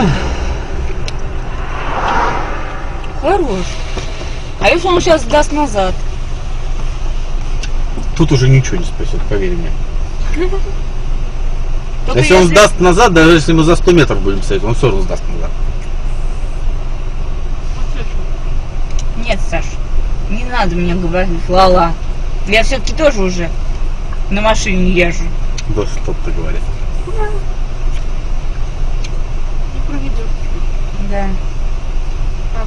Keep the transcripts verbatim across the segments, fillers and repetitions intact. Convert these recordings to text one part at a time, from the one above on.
Хорош. А если он сейчас даст назад? Тут уже ничего не спасет, поверь мне. Только если, если он сдаст назад, даже если мы за сто метров будем стоять, он все равно сдаст назад. Нет, Саш, не надо мне говорить, Лала. Я все-таки тоже уже на машине езжу. Да что ты говоришь. Не проведешь. Да. Так.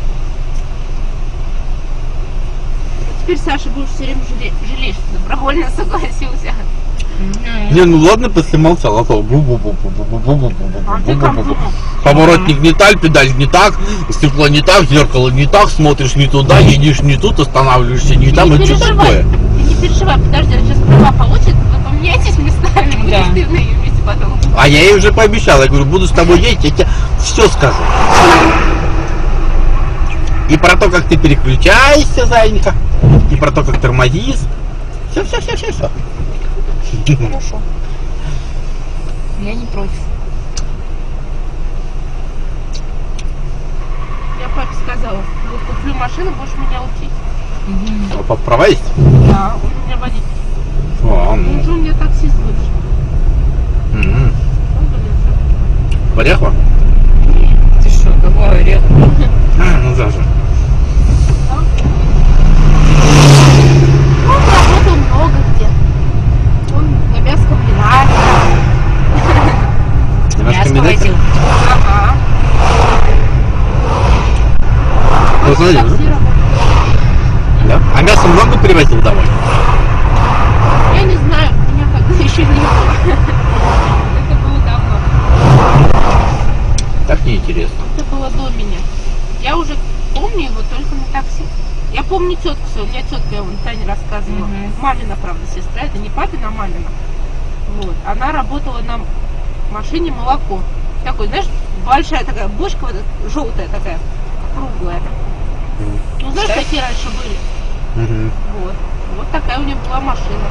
Теперь, Саша, будешь все время жалеть, жалеть, что добровольно согласился. Не, ну ладно, после молчал, а то поворотник не так, педаль не так, стекло не так, зеркало не так, смотришь не туда, едешь не тут, останавливаешься не там, это что такое? Ты не переживай, подожди, она сейчас права получит, вы поменяетесь местами, будешь Да. ты на ее месте потом. А я ей уже пообещал, я говорю, буду с тобой ездить, я тебе все скажу. И про то, как ты переключаешься, зайенька, и про то, как тормозишь. Все, все, все, все, все. Хорошо. Я не против. Я папе сказала, вот куплю машину, будешь меня учить. А папа права есть? Да, он у меня водитель. О, Он ну. же у меня таксист бывший. М-м. В Орехово? Ты что, какой орех? А, ну даже. Он работал много где. Он на мясокомбинате. Мяско возил. Ага. Ну, знаете, такси работал. Да? А мясо много привозил домой? Я не знаю, меня тогда еще не было. Это было давно. Так неинтересно. Это было до меня. Я уже помню его только на такси. Я помню тетку свою, у меня тетка, я вам Таня рассказывала. Мгм. Мамина, правда, сестра, это не папина, а мамина. Вот. Она работала на машине молоко. Такой, знаешь, большая такая бочка, вот эта, желтая такая, круглая. Ну, знаешь, Так. какие раньше были? Угу. Вот. Вот такая у нее была машина.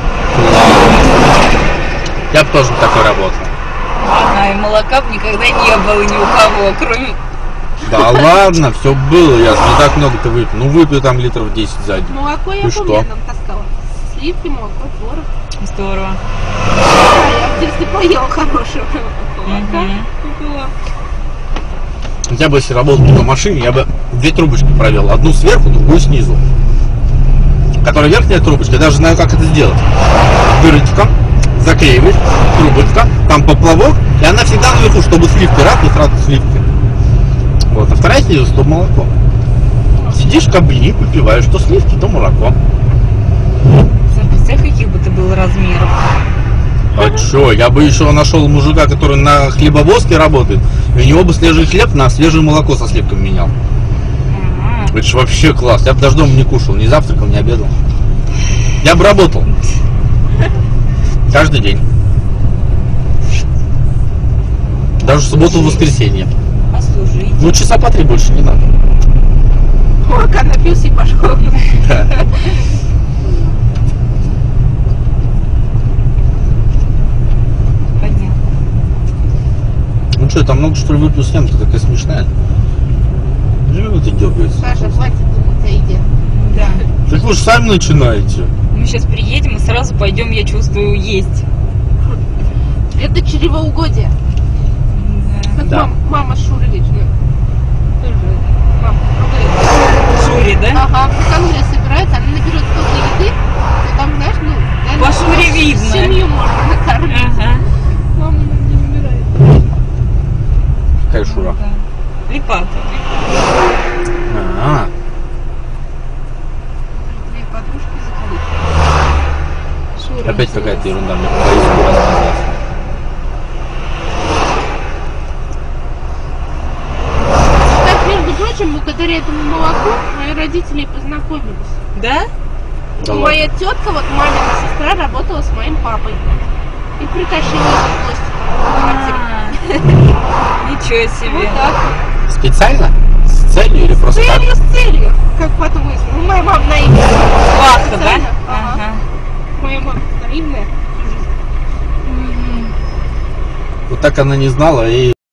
Я бы тоже такой работал. Ага, и молока бы никогда не было ни у кого, кроме... Да ладно, все было, я не так много-то выпил. Ну выпью там литров десять сзади. Молоко я И помню, что? я нам таскала. Сливки, молоко, творог. Здорово. Да, я в детстве поела хорошего молока. Мгм. Купила. Я бы, если работал на машине, я бы две трубочки провел. Одну сверху, другую снизу. Которая верхняя трубочка, я даже знаю, как это сделать. Дырочка, заклеиваешь, трубочка, там поплавок, и она всегда наверху, чтобы сливки, раз, и сразу сливки. Вот, а вторая снизу, чтобы молоко. Сидишь, кабли, выпиваешь, то сливки, то молоко. Сам представь, каких бы ты был размеров. А чё, я бы еще нашел мужика, который на хлебовозке работает, и у него бы свежий хлеб на свежее молоко со сливками менял. Ага. Это ж вообще класс. Я бы даже дома не кушал, ни завтракал, ни обедал. Я бы работал. Каждый день. Даже в субботу и воскресенье. Послужить. Ну, часа по три больше не надо. Молока напился и пошел. Понятно. Ну что, там много что ли выпил съемка такая смешная. Ну, это дергается. Саша, хватит думать о еде. Да. Так вы же сами начинаете. Мы сейчас приедем и сразу пойдем, я чувствую, есть. Это чревоугодие. Как Да. мам- мама Шуры вечно. Тоже мама ругает. Шуре, да? Ага, в конгресс собирается, она наберет столько еды, что там, знаешь, ну, наверное, По Шуре видно. семью можно накормить. Ага. Мама не умирает. Какая Шура? Да. Липата. А, Две подружки закалить. Шура. опять какая-то ерунда мне по-языку рассказалась. Так, между прочим, благодаря этому молоку мои родители и познакомились. Да? Да Моя тетка, вот мамина сестра, работала с моим папой. И притащила его в гости в квартиру. А, Ничего себе. Вот так. Специально? С целью или С просто так? целью, с целью, как потом выяснилось. Ну, моя мама наивная. Ваха, да? Специально. Ага. Ага. Моя мама наивная. Вот так она не знала и